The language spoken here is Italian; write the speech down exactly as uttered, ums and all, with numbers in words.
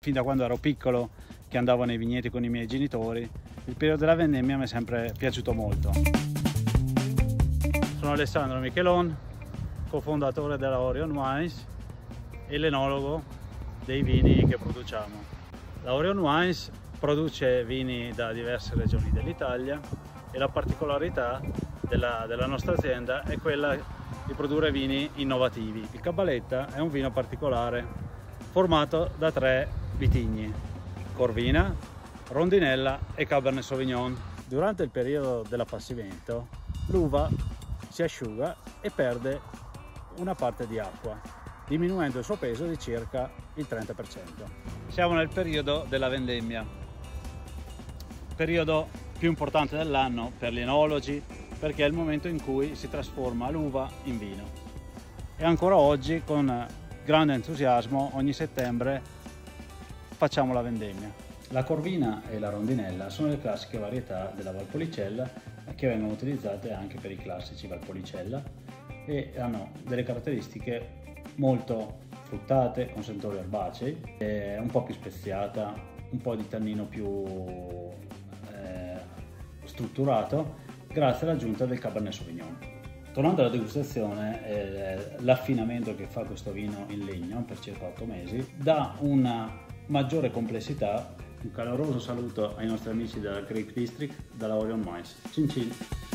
fin da quando ero piccolo che andavo nei vigneti con i miei genitori, il periodo della vendemmia mi è sempre piaciuto molto. Sono Alessandro Michelon, cofondatore della Orion Wines e l'enologo dei vini che produciamo. La Orion Wines produce vini da diverse regioni dell'Italia e la particolarità della, della nostra azienda è quella di produrre vini innovativi. Il Cabaletta è un vino particolare formato da tre vitigni: Corvina, Rondinella e Cabernet Sauvignon. Durante il periodo dell'appassimento l'uva si asciuga e perde una parte di acqua, diminuendo il suo peso di circa il trenta per cento. Siamo nel periodo della vendemmia, periodo più importante dell'anno per gli enologi, perché è il momento in cui si trasforma l'uva in vino. E ancora oggi, con grande entusiasmo, ogni settembre facciamo la vendemmia. La Corvina e la Rondinella sono le classiche varietà della Valpolicella che vengono utilizzate anche per i classici Valpolicella e hanno delle caratteristiche molto fruttate, con sentori erbacei, un po' più speziata, un po' di tannino più eh, strutturato, grazie all'aggiunta del Cabernet Sauvignon. Tornando alla degustazione, eh, l'affinamento che fa questo vino in legno per circa otto mesi dà una maggiore complessità. Un caloroso saluto ai nostri amici della Grape District, dalla Orion Wines. Cin cin!